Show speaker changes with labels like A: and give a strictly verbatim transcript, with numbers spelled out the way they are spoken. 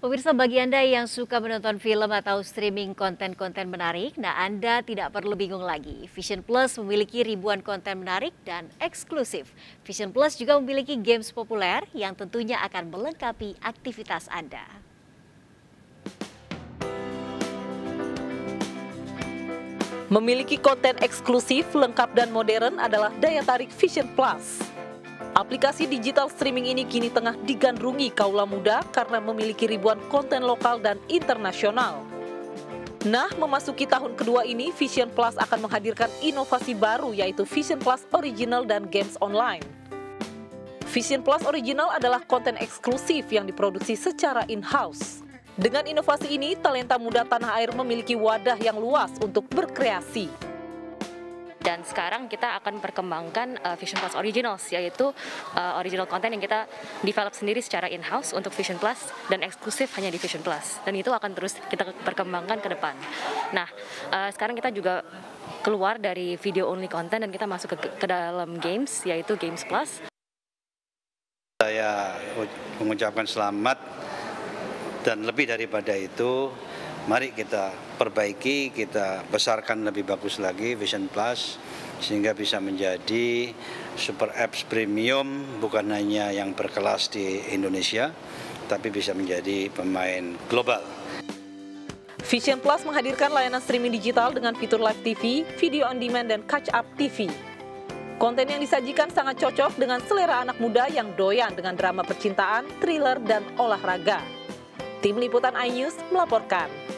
A: Pemirsa, bagi Anda yang suka menonton film atau streaming konten-konten menarik, nah Anda tidak perlu bingung lagi. Vision Plus memiliki ribuan konten menarik dan eksklusif. Vision Plus juga memiliki games populer yang tentunya akan melengkapi aktivitas Anda.
B: Memiliki konten eksklusif, lengkap dan modern adalah daya tarik Vision Plus. Aplikasi digital streaming ini kini tengah digandrungi kaula muda karena memiliki ribuan konten lokal dan internasional. Nah, memasuki tahun kedua ini, Vision Plus akan menghadirkan inovasi baru yaitu Vision Plus Original dan Games Online. Vision Plus Original adalah konten eksklusif yang diproduksi secara in-house. Dengan inovasi ini, talenta muda tanah air memiliki wadah yang luas untuk berkreasi.
C: Dan sekarang kita akan perkembangkan uh, Vision Plus Originals, yaitu uh, original content yang kita develop sendiri secara in-house untuk Vision Plus dan eksklusif hanya di Vision Plus. Dan itu akan terus kita perkembangkan ke depan. Nah, uh, sekarang kita juga keluar dari video only content dan kita masuk ke, ke dalam games, yaitu Games Plus.
D: Saya mengucapkan selamat dan lebih daripada itu, mari kita perbaiki, kita besarkan lebih bagus lagi Vision Plus sehingga bisa menjadi super apps premium, bukan hanya yang berkelas di Indonesia, tapi bisa menjadi pemain global.
B: Vision Plus menghadirkan layanan streaming digital dengan fitur live T V, video on demand, dan catch up T V. Konten yang disajikan sangat cocok dengan selera anak muda yang doyan dengan drama percintaan, thriller, dan olahraga. Tim Liputan iNews melaporkan.